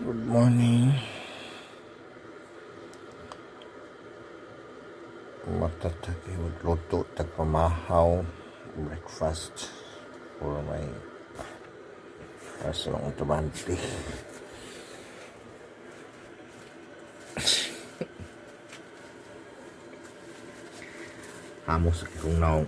Good morning. Matatagi magluto tag pamahaw breakfast for my asong tumante. Hamos akong naong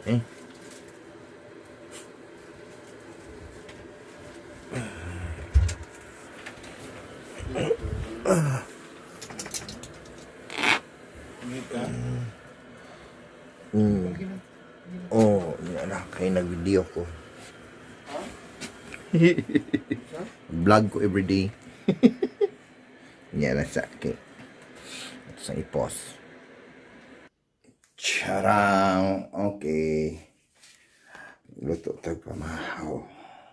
Oh, yan na. Kaya nag-video ko. Vlog ko everyday. Yan na sa akin. At sa i-post. Charang! Okay. Luto tag pamahaw.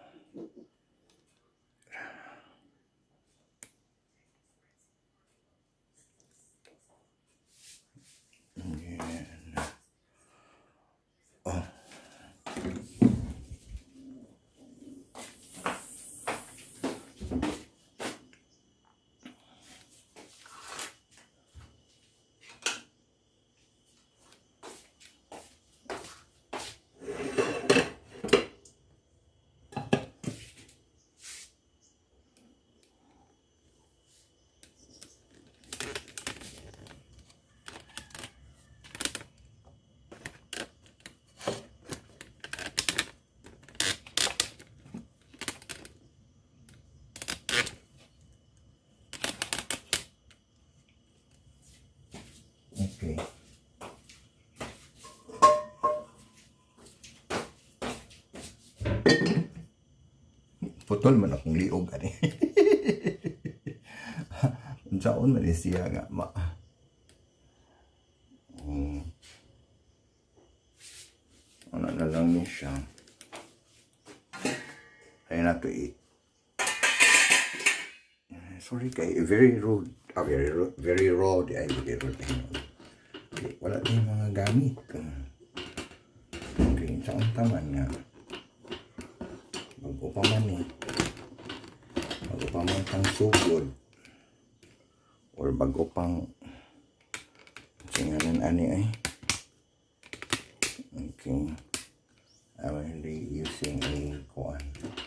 Okay. Putol man akong liog ani. Unsaon man siya nga ma. Ano na lang ni siya. Ay na to eat. Sorry kay very rude. Very raw di ay very rude. Wala tayong mga gamit. Okay, saan taman nga. Bago pa man bago pa man pang sugod. Or bago pang singalan ani ay. Okay. I will be using a kuan.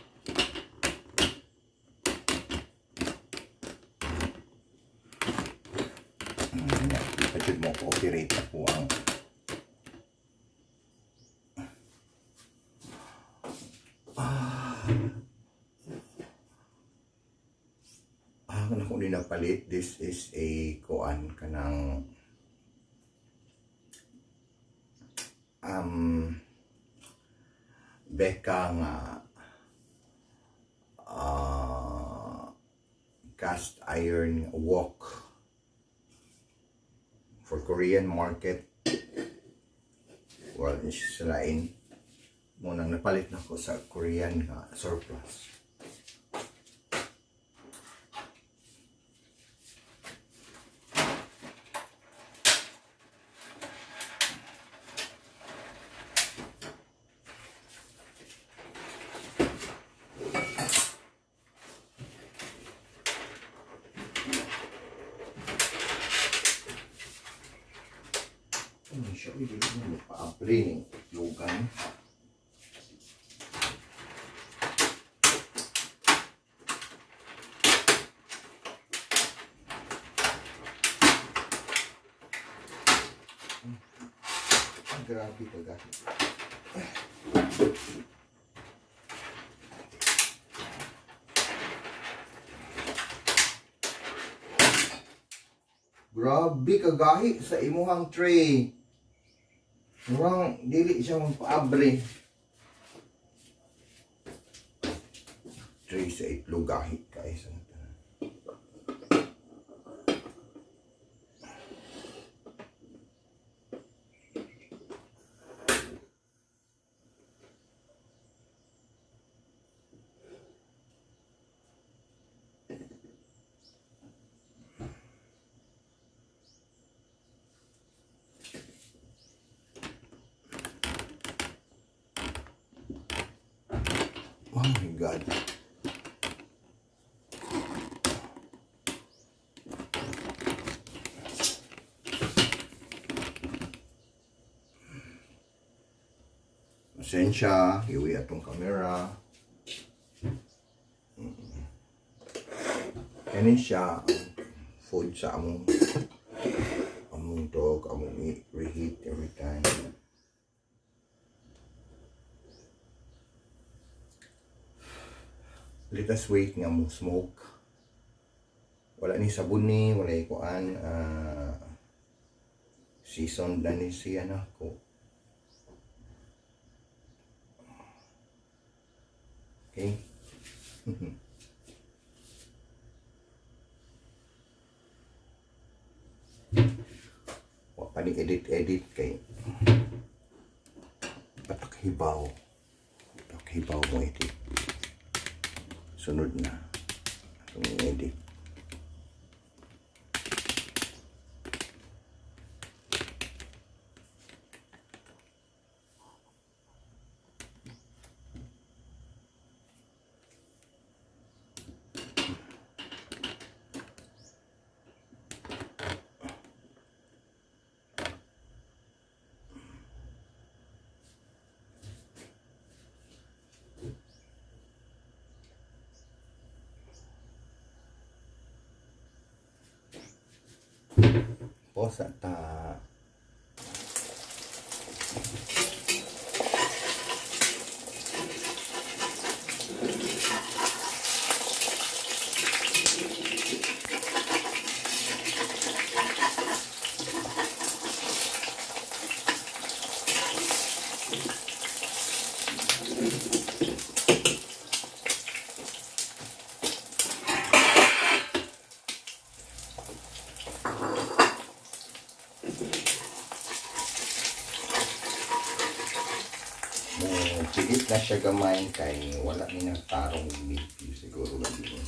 Pwede mo cooperate ako ang kung napalit. This is a kuan kanang beka nga cast iron wok for Korean market. Well, selain munang napalit na ko sa Korean surplus. Siya hindi mo pa-upgrade lugan. Grabe talaga. Grabe kagahi sa imuhang tray. Murang dili siya magpaabre. Tray sa itlog gahit guys. Oh my God. pasensya, iwi atong kamera. Kani siya ang food sa among dog, among reheat every time. Let us wait nga mo smoke. Wala ni sabon ni, wala ikuan. Season na ni siya na ko. Okay. Wa pa ni edit kay patakhibaw mo edit. Sunod na itong edit. Posa ta. Pigit na siya gamay kay wala ni nagtarong milky siguro lagi mo.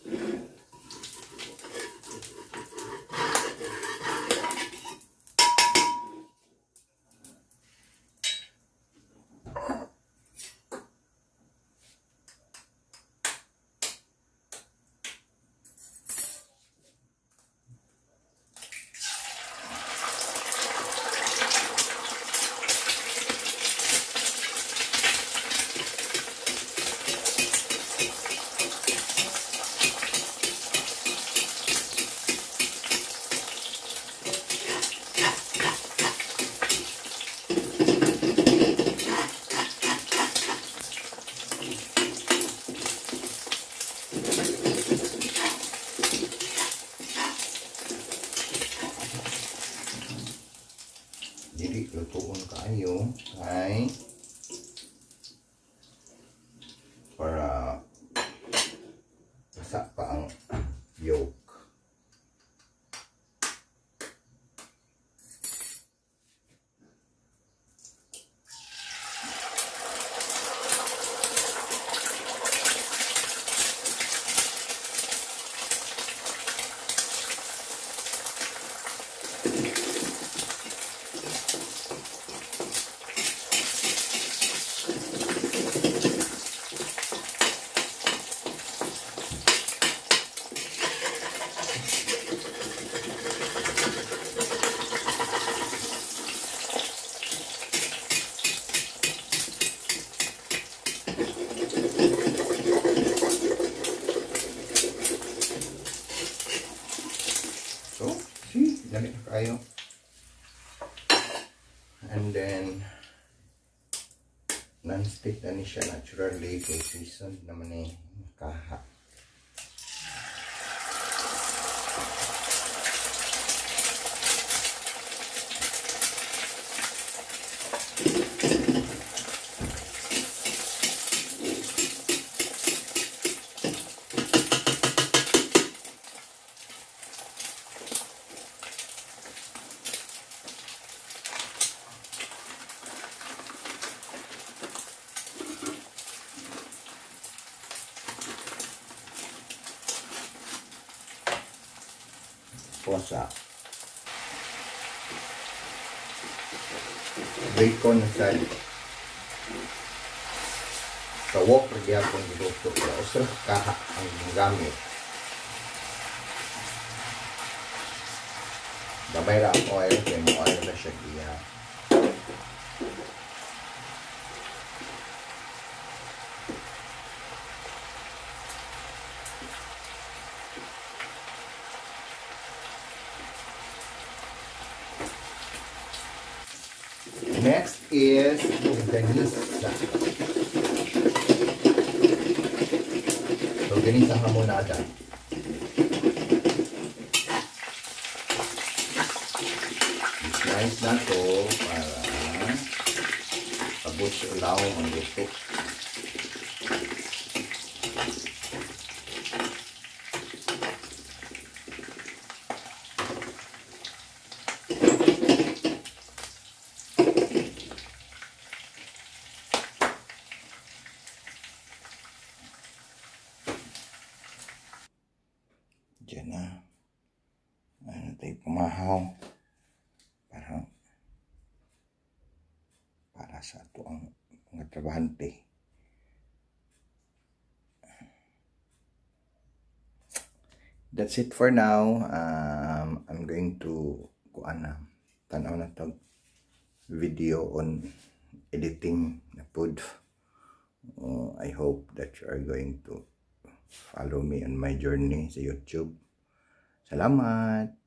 Jadi lutuon kayo ay para masak pa ang yolk. So, see, dami na kayo. And then, non-stick na ni siya naturally kay season naman eh kaha. Puasa. Bacon sa wok pergi akong giluto. Usra kaha ang gamit. Gamay ra ang oil kay mo oil na siya giya. guys, ganisa. So, ganisa hamonada. Slice na to para abot sa ulaw ang luto. Diyan na. Ano tayo pamahaw. Para sa ato ang mga trabahante. That's it for now. I'm going to tanaw na tag video on editing na food. I hope that you are going to follow me on my journey sa YouTube. Salamat!